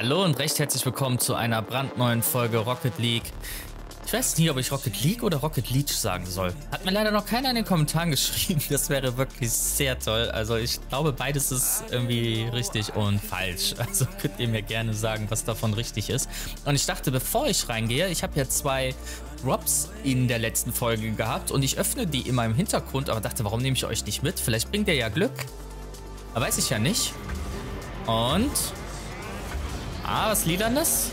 Hallo und recht herzlich willkommen zu einer brandneuen Folge Rocket League. Ich weiß nicht, ob ich Rocket League oder Rocket Leech sagen soll. Hat mir leider noch keiner in den Kommentaren geschrieben. Das wäre wirklich sehr toll. Also ich glaube, beides ist irgendwie richtig und falsch. Also könnt ihr mir gerne sagen, was davon richtig ist. Und ich dachte, bevor ich reingehe, ich habe ja 2 Drops in der letzten Folge gehabt und ich öffne die in meinem Hintergrund, aber dachte, warum nehme ich euch nicht mit? Vielleicht bringt ihr ja Glück. Aber weiß ich ja nicht. Und... was Liedernes?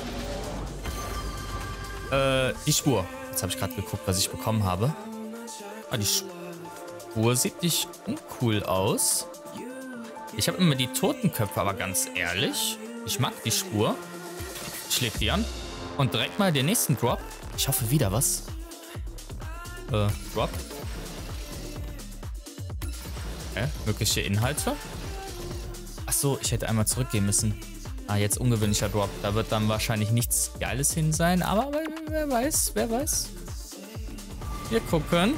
Die Spur. Jetzt habe ich gerade geguckt, was ich bekommen habe. Die Spur sieht nicht uncool aus. Ich habe immer die Totenköpfe, aber ganz ehrlich, ich mag die Spur. Ich leg die an. Und direkt mal den nächsten Drop. Ich hoffe wieder was. Drop. Mögliche Inhalte. Achso, ich hätte einmal zurückgehen müssen. Jetzt ungewöhnlicher Drop. Da wird dann wahrscheinlich nichts Geiles hin sein. Aber wer weiß, wer weiß. Wir gucken.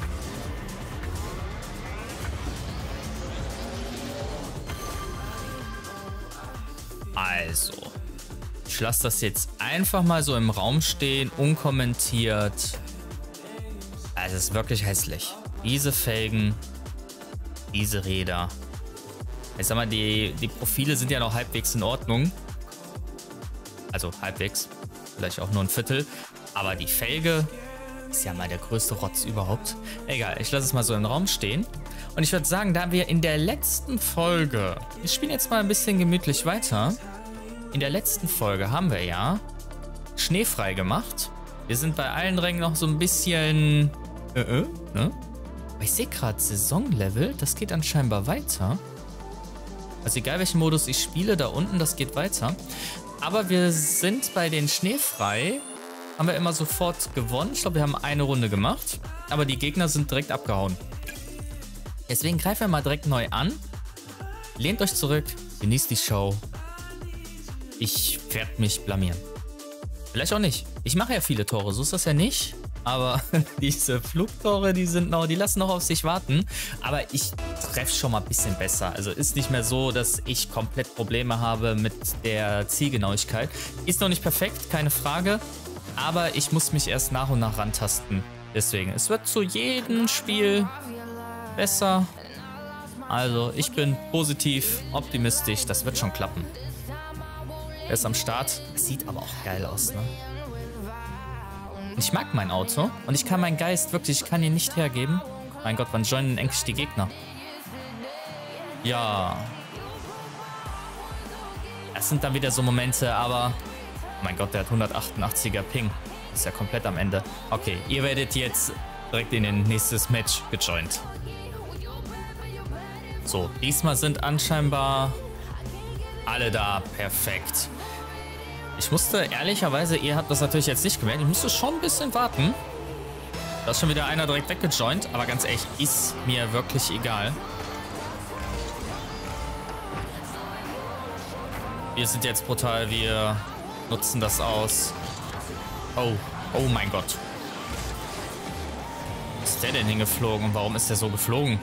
Also. Ich lasse das jetzt einfach mal so im Raum stehen. Unkommentiert. Also es ist wirklich hässlich. Diese Felgen. Diese Räder. Ich sag mal, die Profile sind ja noch halbwegs in Ordnung. Also halbwegs, vielleicht auch nur ein Viertel. Aber die Felge ist ja mal der größte Rotz überhaupt. Egal, ich lasse es mal so im Raum stehen. Und ich würde sagen, da wir in der letzten Folge... Wir spielen jetzt mal ein bisschen gemütlich weiter. In der letzten Folge haben wir ja schneefrei gemacht. Wir sind bei allen Rängen noch so ein bisschen... ne? Aber ich sehe gerade Saisonlevel, das geht anscheinend weiter. Also egal welchen Modus ich spiele, da unten, das geht weiter. Aber wir sind bei den Schneefrei, haben wir immer sofort gewonnen. Ich glaube, wir haben eine Runde gemacht. Aber die Gegner sind direkt abgehauen. Deswegen greifen wir mal direkt neu an. Lehnt euch zurück, genießt die Show. Ich werde mich blamieren. Vielleicht auch nicht. Ich mache ja viele Tore, so ist das ja nicht. Aber diese Flugtore, die lassen noch auf sich warten. Aber ich treffe schon mal ein bisschen besser. Also ist nicht mehr so, dass ich komplett Probleme habe mit der Zielgenauigkeit. Ist noch nicht perfekt, keine Frage. Aber ich muss mich erst nach und nach rantasten. Deswegen, es wird zu jedem Spiel besser. Also ich bin positiv, optimistisch. Das wird schon klappen. Er ist am Start. Sieht aber auch geil aus, ne? Ich mag mein Auto und ich kann meinen Geist wirklich, ich kann ihn nicht hergeben. Mein Gott, wann joinen endlich die Gegner? Ja. Das sind dann wieder so Momente, aber... Oh mein Gott, der hat 188er Ping. Das ist ja komplett am Ende. Okay, ihr werdet jetzt direkt in den nächstes Match gejoint. So, diesmal sind anscheinend alle da. Perfekt. Ich musste ehrlicherweise, ihr habt das natürlich jetzt nicht gemerkt, ich musste schon ein bisschen warten. Da ist schon wieder einer direkt weggejoint, aber ganz ehrlich, ist mir wirklich egal. Wir sind jetzt brutal, wir nutzen das aus. Oh mein Gott. Wo ist der denn hingeflogen und warum ist der so geflogen?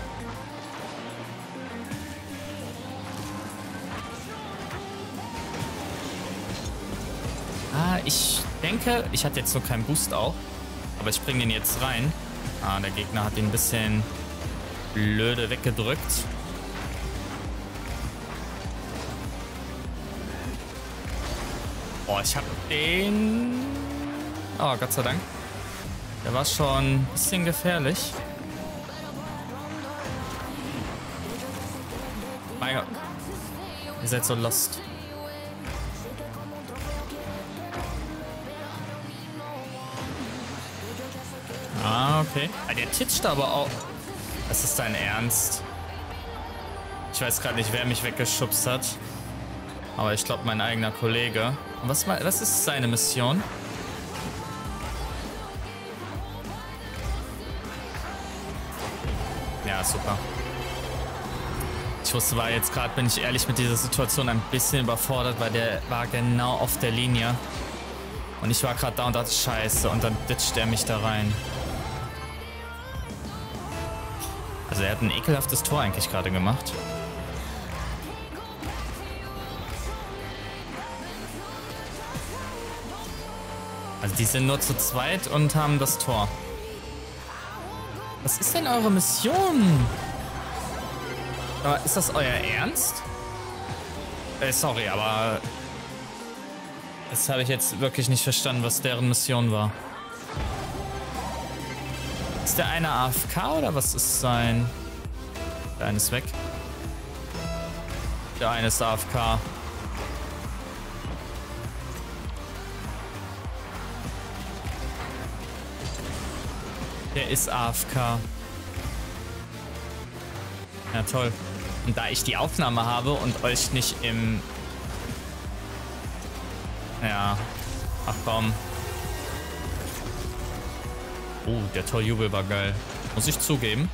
Ich denke, ich hatte jetzt so keinen Boost auch, aber ich bringe den jetzt rein. Der Gegner hat ihn ein bisschen blöde weggedrückt. Ich habe den... Gott sei Dank. Der war schon ein bisschen gefährlich. Mein Gott. Ihr seid so lost. Okay. Der titscht aber auch. Das ist dein Ernst. Ich weiß gerade nicht, wer mich weggeschubst hat. Aber ich glaube, mein eigener Kollege. Und was ist seine Mission? Ja, super. Ich wusste, bin ich ehrlich, mit dieser Situation ein bisschen überfordert, weil der war genau auf der Linie. Und ich war gerade da und dachte, scheiße. Und dann ditcht er mich da rein. Also er hat ein ekelhaftes Tor eigentlich gerade gemacht. die sind nur zu zweit und haben das Tor. Was ist denn eure Mission? Aber ist das euer Ernst? Sorry, aber das habe ich jetzt wirklich nicht verstanden, was deren Mission war. Ist der eine AFK oder was ist sein? Der eine ist weg. Der eine ist AFK. Der ist AFK. Ja, toll. Und da ich die Aufnahme habe und euch nicht im... Ja. Ach komm. Oh, der Torjubel war geil. Muss ich zugeben.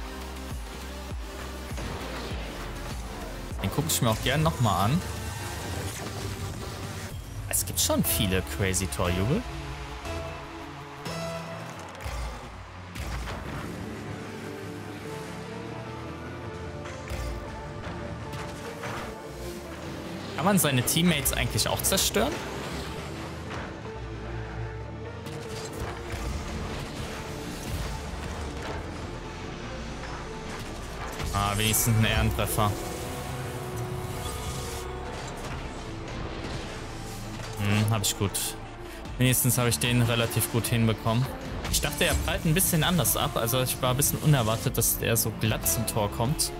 Den gucke ich mir auch gerne nochmal an. Es gibt schon viele crazy Torjubel. Kann man seine Teammates eigentlich auch zerstören? Ah, wenigstens ein Ehrentreffer. Habe ich gut. Wenigstens habe ich den relativ gut hinbekommen. Ich dachte, er prallt ein bisschen anders ab. Also ich war ein bisschen unerwartet, dass der so glatt zum Tor kommt.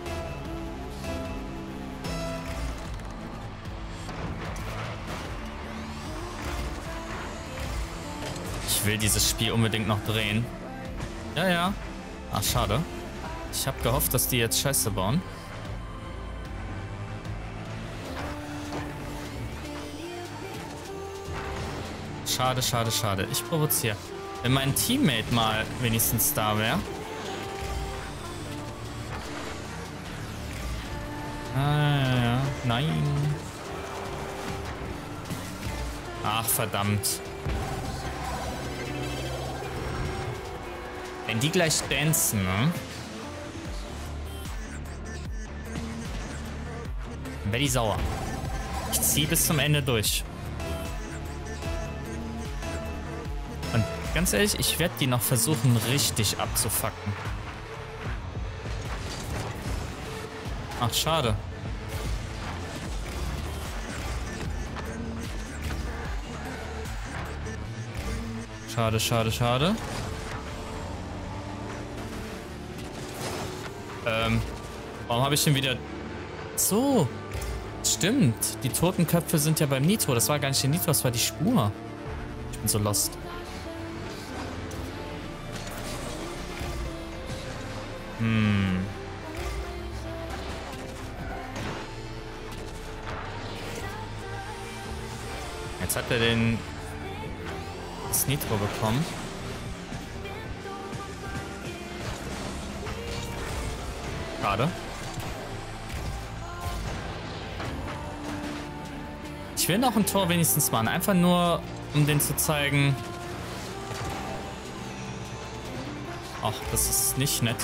Ich will dieses Spiel unbedingt noch drehen. Ja, ja. Ach, schade. Ich habe gehofft, dass die jetzt Scheiße bauen. Schade, schade, schade. Ich provoziere. Wenn mein Teammate mal wenigstens da wäre. Ah, ja. Nein. Ach, verdammt. Wenn die gleich dancen, ne? Dann wäre die sauer. Ich ziehe bis zum Ende durch. Und ganz ehrlich, ich werde die noch versuchen, richtig abzufacken. Ach, schade. Schade, schade, schade. Warum habe ich den wieder... So. Stimmt. Die Totenköpfe sind ja beim Nitro. Das war gar nicht der Nitro, das war die Spur. Ich bin so lost. Jetzt hat er das Nitro bekommen. Schade. Ich will noch ein Tor wenigstens machen. Einfach nur, um den zu zeigen. Ach, das ist nicht nett.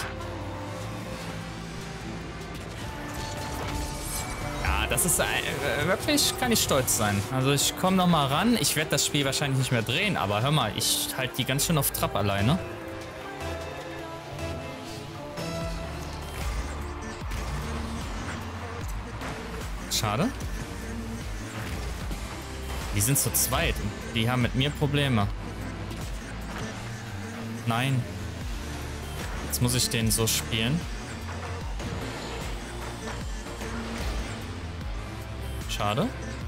Ja, das ist wirklich, kann ich stolz sein. Also ich komme noch mal ran. Ich werde das Spiel wahrscheinlich nicht mehr drehen, aber hör mal, ich halte die ganz schön auf Trab alleine. Schade. Die sind zu zweit und die haben mit mir Probleme. Nein. Jetzt muss ich den so spielen. Schade.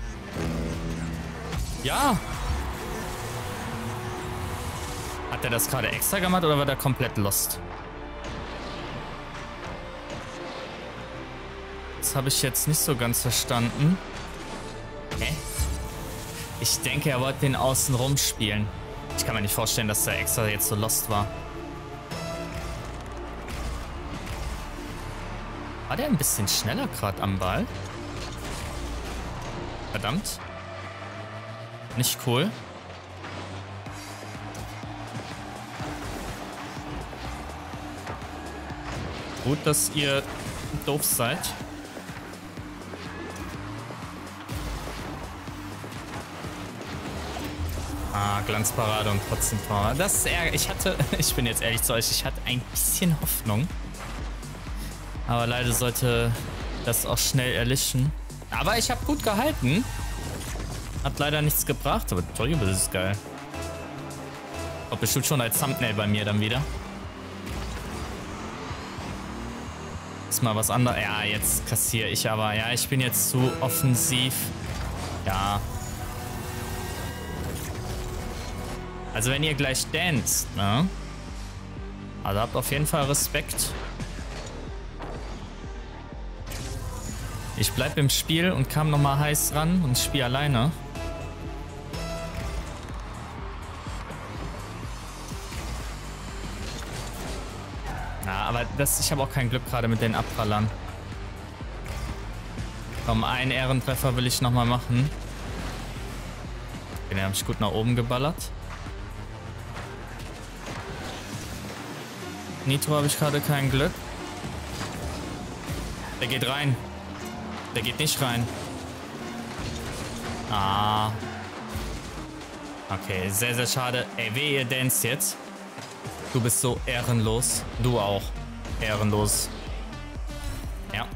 Ja. Hat er das gerade extra gemacht oder war der komplett lost? Das habe ich jetzt nicht so ganz verstanden. Hä? Ich denke, er wollte den außen rum spielen. Ich kann mir nicht vorstellen, dass der extra jetzt so lost war. War der ein bisschen schneller gerade am Ball? Verdammt. Nicht cool. Gut, dass ihr doof seid. Ah, Glanzparade und trotzdem Tor. Das ist ich bin jetzt ehrlich zu euch, ich hatte ein bisschen Hoffnung. Aber leider sollte das auch schnell erlischen. Aber ich habe gut gehalten. Hat leider nichts gebracht, aber toll, das ist geil. Kommt bestimmt schon als Thumbnail bei mir dann wieder. Ist mal was anderes. Ja, jetzt kassiere ich aber. Ja, ich bin jetzt zu offensiv. Ja. Also wenn ihr gleich danced, ne? Also habt auf jeden Fall Respekt. Ich bleib im Spiel und kam nochmal heiß ran und spiele alleine. Ja, aber ich habe auch kein Glück gerade mit den Abprallern. Komm, einen Ehrentreffer will ich nochmal machen. Den habe ich gut nach oben geballert. Nitro habe ich gerade kein Glück. Der geht rein. Der geht nicht rein. Ah. Okay, sehr, sehr schade. Ey, wehe, ihr danced jetzt. Du bist so ehrenlos. Du auch. Ehrenlos. Ja.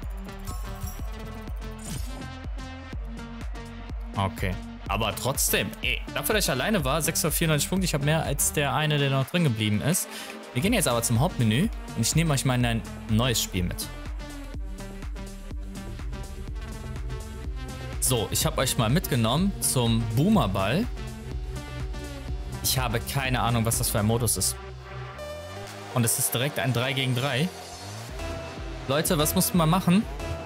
Okay. Aber trotzdem, ey, dafür, dass ich alleine war, 694 Punkte. Ich habe mehr als der eine, der noch drin geblieben ist. Wir gehen jetzt aber zum Hauptmenü und ich nehme euch mal in ein neues Spiel mit. So, ich habe euch mal mitgenommen zum Boomerball. Ich habe keine Ahnung, was das für ein Modus ist. Und es ist direkt ein 3 gegen 3. Leute, was muss man machen?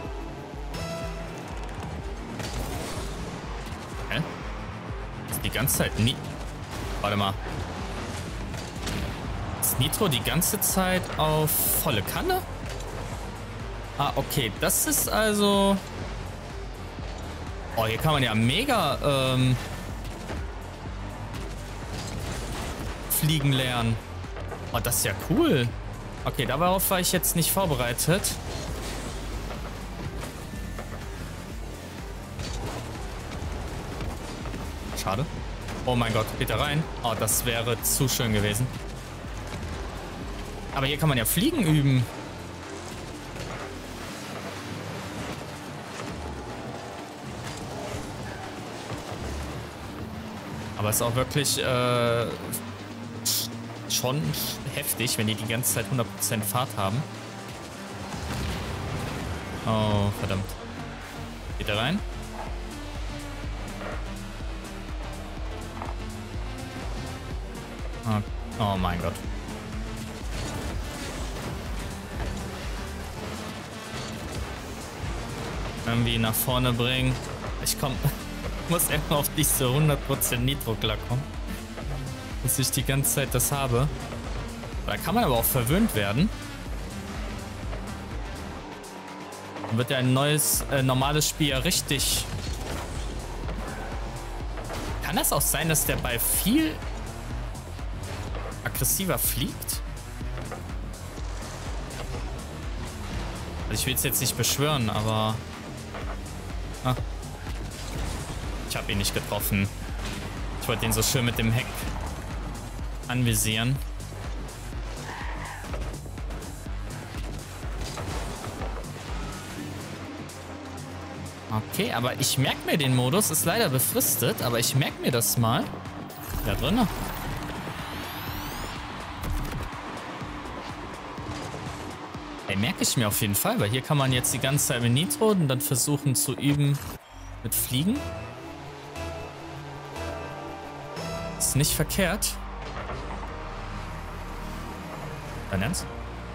Hä? Ist die ganze Zeit nie... Warte mal. Ist Nitro die ganze Zeit auf volle Kanne? Ah, okay. Das ist also... Oh, hier kann man ja mega fliegen lernen. Oh, das ist ja cool. Okay, darauf war ich jetzt nicht vorbereitet. Schade. Oh mein Gott, geht da rein? Oh, das wäre zu schön gewesen. Aber hier kann man ja Fliegen üben. Aber es ist auch wirklich schon heftig, wenn die die ganze Zeit 100% Fahrt haben. Oh, verdammt. Geht er rein? Oh mein Gott. Irgendwie nach vorne bringen. Ich muss einfach auf diese 100% Nitro klarkommen. Dass ich die ganze Zeit das habe. Da kann man aber auch verwöhnt werden. Dann wird ja ein neues, normales Spiel ja richtig... Kann das auch sein, dass der Ball viel aggressiver fliegt? Also ich will es jetzt nicht beschwören, aber... Ah. Ich habe ihn nicht getroffen. Ich wollte ihn so schön mit dem Heck anvisieren. Okay, aber ich merke mir den Modus. Ist leider befristet, aber ich merke mir das mal. Da drin. Ey, merke ich mir auf jeden Fall, weil hier kann man jetzt die ganze Zeit mit Nitro und dann versuchen zu üben mit Fliegen. Ist nicht verkehrt. Dein Ernst?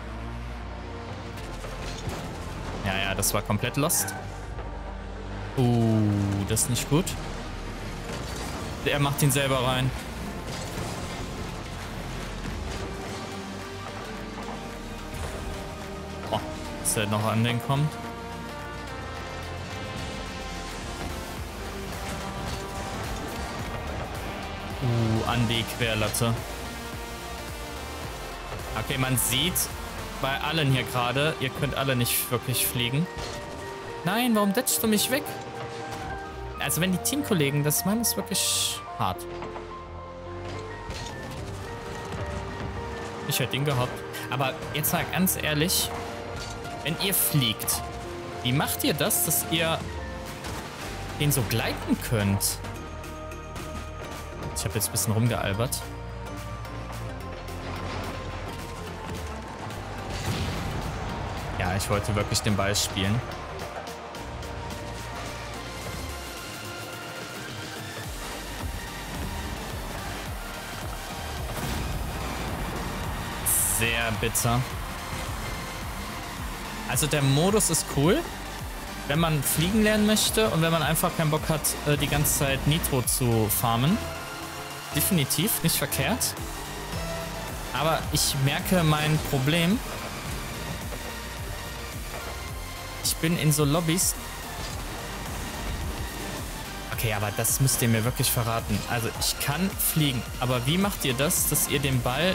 Ja, das war komplett lost. Das ist nicht gut. Der macht ihn selber rein. Oh, dass er noch an den kommt. An die Querlatte. Okay, man sieht bei allen hier gerade, ihr könnt alle nicht wirklich fliegen. Nein, warum datschst du mich weg? Also wenn die Teamkollegen das machen, ist wirklich hart. Ich hätte ihn gehabt. Aber jetzt mal ganz ehrlich, wenn ihr fliegt, wie macht ihr das, dass ihr den so gleiten könnt? Ich habe jetzt ein bisschen rumgealbert. Ja, ich wollte wirklich den Ball spielen. Sehr bitter. Also der Modus ist cool, wenn man fliegen lernen möchte und wenn man einfach keinen Bock hat, die ganze Zeit Nitro zu farmen. Definitiv nicht verkehrt. Aber ich merke mein Problem. Ich bin in so Lobbys. Okay, aber das müsst ihr mir wirklich verraten. Also ich kann fliegen, aber wie macht ihr das, dass ihr den Ball...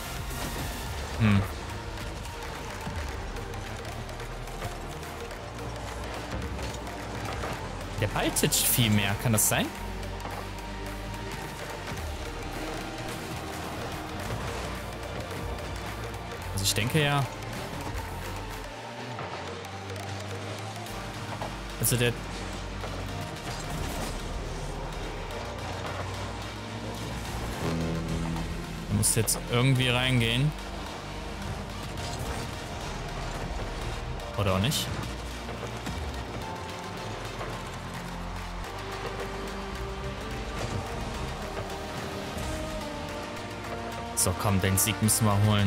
Der Ball titscht viel mehr, kann das sein? Also ich denke ja. Also der... Der muss jetzt irgendwie reingehen. Oder auch nicht? So, komm, den Sieg müssen wir holen.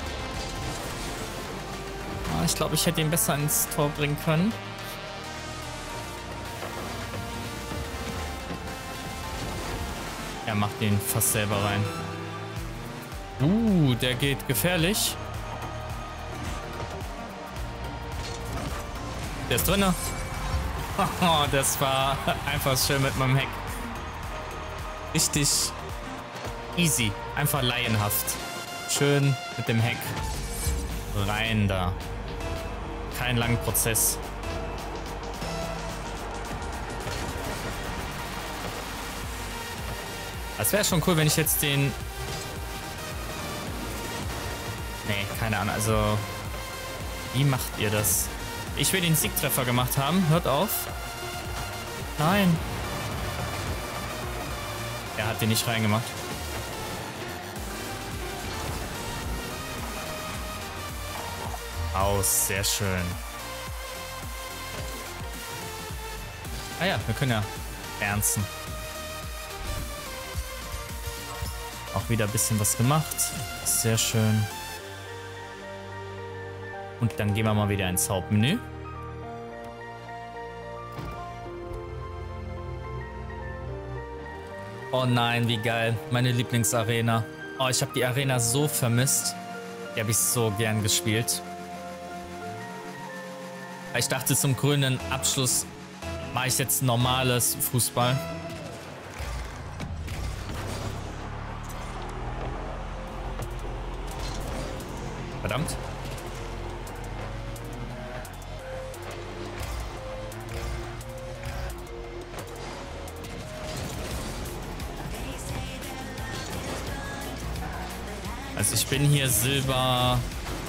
Ah, ich glaube, ich hätte ihn besser ins Tor bringen können. Er macht ihn fast selber rein. Der geht gefährlich. Der ist drinne. Oh, das war einfach schön mit meinem Heck. Richtig easy. Einfach laienhaft. Schön mit dem Heck. Rein da. Kein langen Prozess. Das wäre schon cool, wenn ich jetzt den... Nee, keine Ahnung. Also, wie macht ihr das? Ich will den Siegtreffer gemacht haben. Hört auf. Nein. Er hat den nicht reingemacht. Aus, sehr schön. Ah ja, wir können ja ernsten. Auch wieder ein bisschen was gemacht. Sehr schön. Und dann gehen wir mal wieder ins Hauptmenü. Oh nein, wie geil. Meine Lieblingsarena. Oh, ich habe die Arena so vermisst. Die habe ich so gern gespielt. Ich dachte, zum grünen Abschluss mache ich jetzt normales Fußball. Verdammt. Also ich bin hier Silber.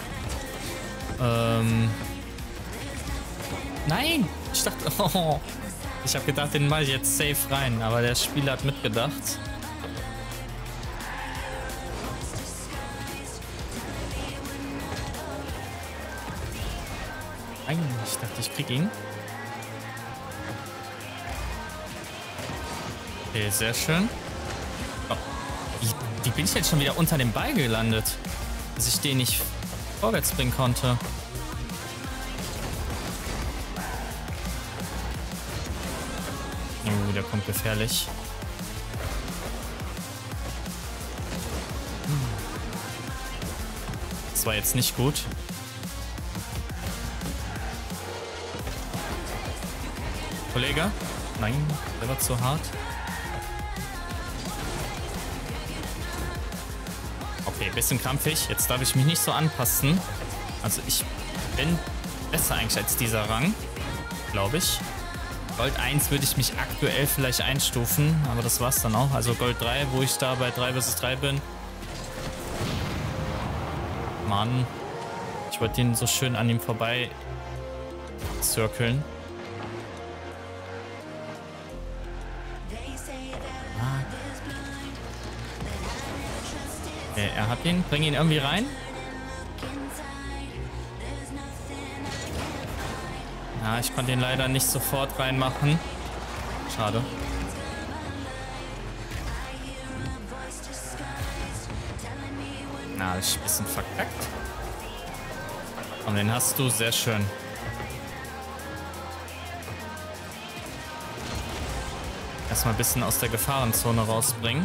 Nein! Ich dachte, oh, ich habe gedacht, den mache ich jetzt safe rein, aber der Spieler hat mitgedacht. Nein, ich dachte, ich krieg ihn. Okay, sehr schön. Oh, wie bin ich jetzt schon wieder unter dem Ball gelandet, dass ich den nicht vorwärts bringen konnte? Der kommt gefährlich. Das war jetzt nicht gut. Kollege? Nein, der war zu hart. Okay, bisschen krampfig. Jetzt darf ich mich nicht so anpassen. Also ich bin besser eigentlich als dieser Rang, glaube ich. Gold 1 würde ich mich aktuell vielleicht einstufen, aber das war's dann auch. Also Gold 3, wo ich da bei 3 vs 3 bin. Mann. Ich wollte ihn so schön an ihm vorbei zirkeln. Okay, er hat ihn. Bring ihn irgendwie rein. Ja, ich konnte ihn leider nicht sofort reinmachen. Schade. Na, das ist ein bisschen verkackt. Und den hast du. Sehr schön. Erstmal ein bisschen aus der Gefahrenzone rausbringen.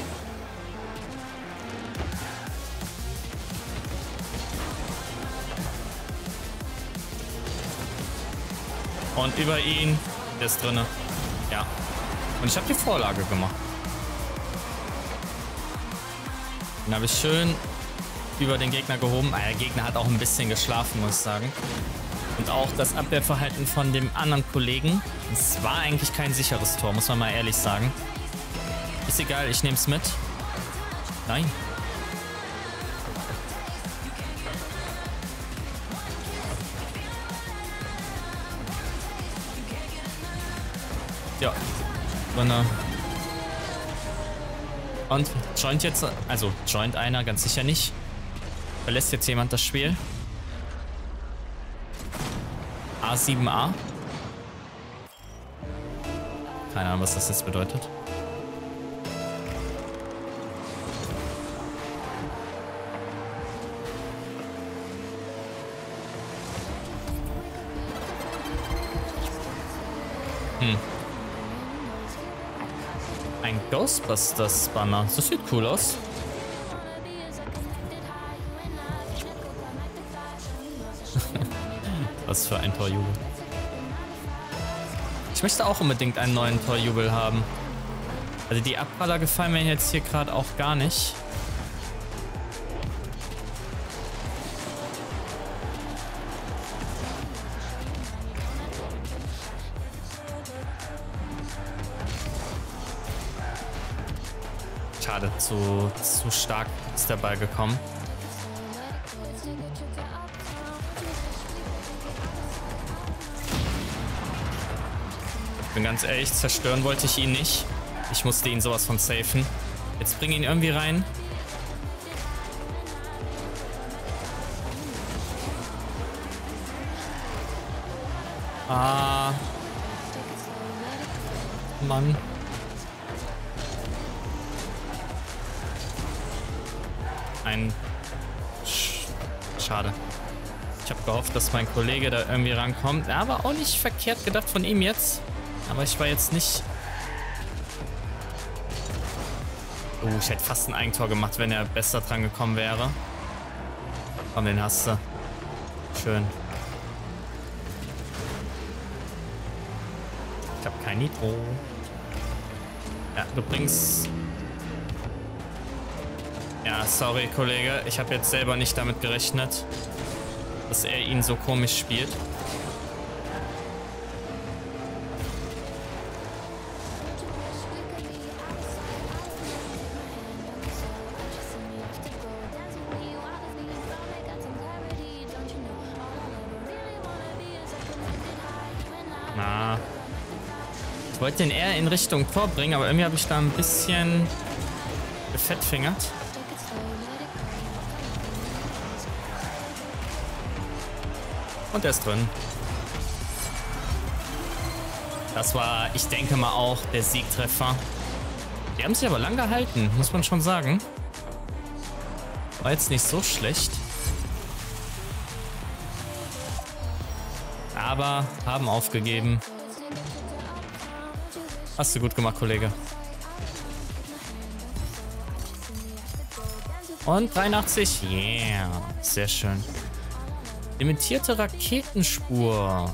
Und über ihn, der ist drinne. Ja. Und ich habe die Vorlage gemacht. Den habe ich schön über den Gegner gehoben. Der Gegner hat auch ein bisschen geschlafen, muss ich sagen. Und auch das Abwehrverhalten von dem anderen Kollegen. Es war eigentlich kein sicheres Tor, muss man mal ehrlich sagen. Ist egal, ich nehme es mit. Nein. Ja, drinne. Und joint jetzt, also joint einer, ganz sicher nicht. Verlässt jetzt jemand das Spiel? A7A. Keine Ahnung, was das jetzt bedeutet. Ein Ghostbusters-Banner. Das sieht cool aus. Was für ein Torjubel. Ich möchte auch unbedingt einen neuen Torjubel haben. Also die Abpraller gefallen mir jetzt hier gerade auch gar nicht. Schade, zu stark ist der Ball gekommen. Ich bin ganz ehrlich, zerstören wollte ich ihn nicht. Ich musste ihn sowas von safen. Jetzt bring ihn irgendwie rein. Ah. Mann. Schade. Ich habe gehofft, dass mein Kollege da irgendwie rankommt. Aber auch nicht verkehrt gedacht von ihm jetzt. Aber ich war jetzt nicht... Oh, ich hätte fast ein Eigentor gemacht, wenn er besser dran gekommen wäre. Komm, den hast du. Schön. Ich habe kein Nitro. Ja, du bringst... Ja, sorry, Kollege. Ich habe jetzt selber nicht damit gerechnet, dass er ihn so komisch spielt. Na. Ich wollte den eher in Richtung Tor bringen, aber irgendwie habe ich da ein bisschen gefettfingert. Und er ist drin. Das war, ich denke mal, auch der Siegtreffer. Die haben sich aber lang gehalten, muss man schon sagen. War jetzt nicht so schlecht. Aber haben aufgegeben. Hast du gut gemacht, Kollege. Und 83. Yeah, sehr schön. Limitierte Raketenspur.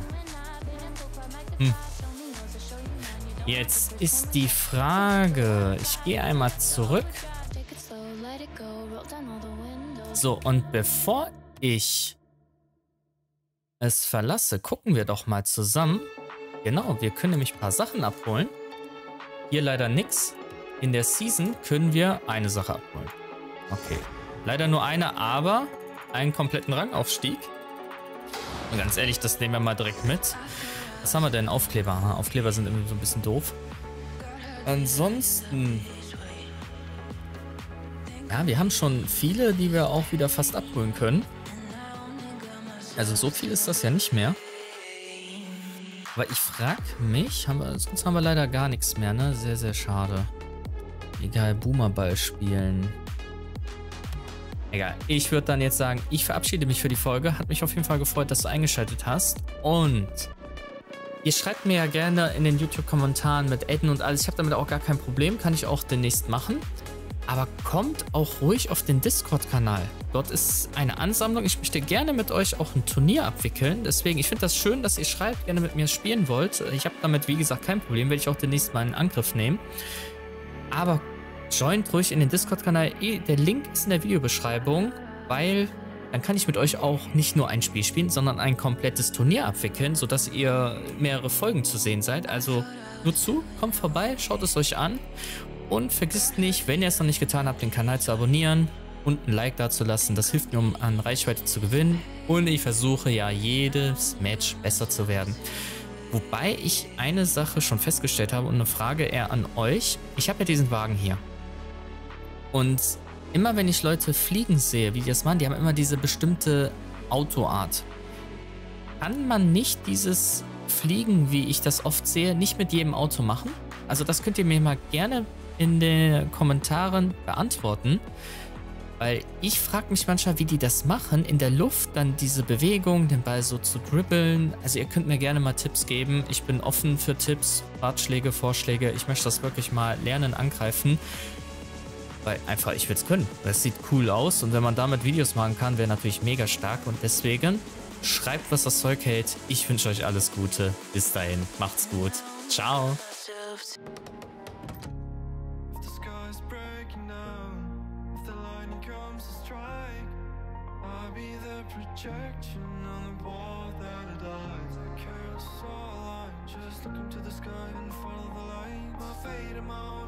Jetzt ist die Frage. Ich gehe einmal zurück. So, und bevor ich es verlasse, gucken wir doch mal zusammen. Genau, wir können nämlich ein paar Sachen abholen. Hier leider nichts. In der Season können wir eine Sache abholen. Okay. Leider nur eine, aber einen kompletten Rangaufstieg. Und ganz ehrlich, das nehmen wir mal direkt mit. Was haben wir denn? Aufkleber. Aha, Aufkleber sind irgendwie so ein bisschen doof. Ansonsten... Ja, wir haben schon viele, die wir auch wieder fast abholen können. Also so viel ist das ja nicht mehr. Aber ich frage mich, sonst haben wir leider gar nichts mehr, ne? Sehr, sehr schade. Egal, Boomerball spielen. Egal, ich würde dann jetzt sagen, ich verabschiede mich für die Folge. Hat mich auf jeden Fall gefreut, dass du eingeschaltet hast. Und ihr schreibt mir ja gerne in den YouTube-Kommentaren mit Adden und alles. Ich habe damit auch gar kein Problem, kann ich auch demnächst machen. Aber kommt auch ruhig auf den Discord-Kanal. Dort ist eine Ansammlung. Ich möchte gerne mit euch auch ein Turnier abwickeln. Deswegen, ich finde das schön, dass ihr schreibt, gerne mit mir spielen wollt. Ich habe damit, wie gesagt, kein Problem. Werde ich auch demnächst mal in Angriff nehmen. Aber joint ruhig in den Discord-Kanal. Der Link ist in der Videobeschreibung, weil dann kann ich mit euch auch nicht nur ein Spiel spielen, sondern ein komplettes Turnier abwickeln, sodass ihr mehrere Folgen zu sehen seid. Also nur zu, kommt vorbei, schaut es euch an. Und vergisst nicht, wenn ihr es noch nicht getan habt, den Kanal zu abonnieren und ein Like dazulassen. Das hilft mir, um an Reichweite zu gewinnen. Und ich versuche ja jedes Match besser zu werden. Wobei ich eine Sache schon festgestellt habe und eine Frage eher an euch. Ich habe ja diesen Wagen hier. Und immer wenn ich Leute fliegen sehe, wie die das machen, die haben immer diese bestimmte Autoart. Kann man nicht dieses Fliegen, wie ich das oft sehe, nicht mit jedem Auto machen? Also das könnt ihr mir mal gerne in den Kommentaren beantworten, weil ich frage mich manchmal, wie die das machen, in der Luft dann diese Bewegung, den Ball so zu dribbeln. Also ihr könnt mir gerne mal Tipps geben. Ich bin offen für Tipps, Ratschläge, Vorschläge. Ich möchte das wirklich mal lernen, angreifen, weil einfach ich will es können. Das sieht cool aus und wenn man damit Videos machen kann, wäre natürlich mega stark und deswegen schreibt, was das Zeug hält. Ich wünsche euch alles Gute. Bis dahin, macht's gut. Ciao. Projection on the wall that it dies. I carousel line, just look into the sky and follow the light. My fate and my